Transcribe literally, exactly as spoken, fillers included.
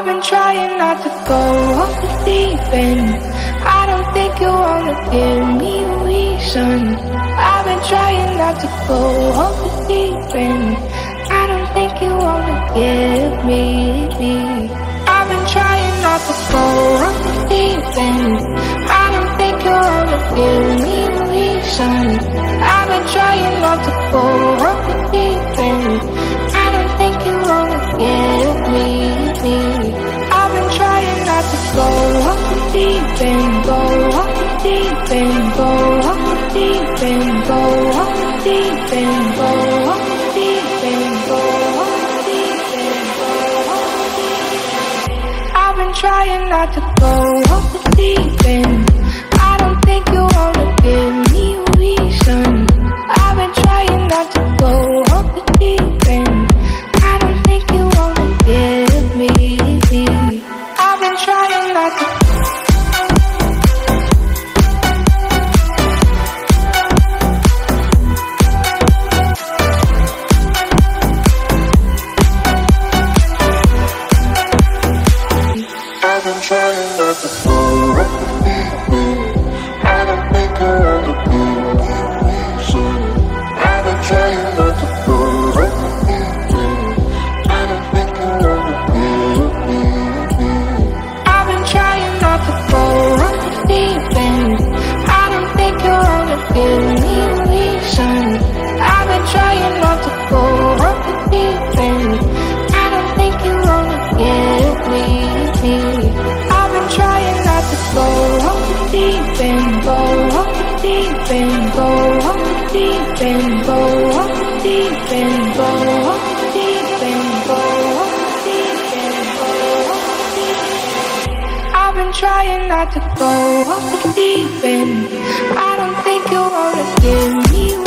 I've been trying not to go off the deep end. I don't think you wanna give me a reason. I've been trying not to go off the deep end. I don't think you wanna give me. I've been trying not to go off the deep end. I don't think you wanna give me a reason. I've been trying not to go off the deep end. I don't think you wanna give me. I've been trying not to go off the deep end, go off the deep end, go off the deep end, go off the deep end, go off the deep end, go off the deep end, go off the deep end. I've been trying not to go off the deep end. I don't think you wanna give me a reason. I've been trying not to go off the deep end. I don't think you wanna give me. I've been trying not to. I've been trying not to go off the deep end. I don't think I wanna be reason. I've been trying not to go off the deep end. I don't think I wanna give me. I've been trying not to go off the deep end. I don't think you wanna give me a reason. I've been trying not to go off the deep end. I don't think you wanna give me. I've been trying not to go off the deep end, go off the deep end, go off the deep end, go off the deep end, go off the deep end, go off the deep end, go off the deep end. I've been trying not to go off the deep end. I don't think you wanna give me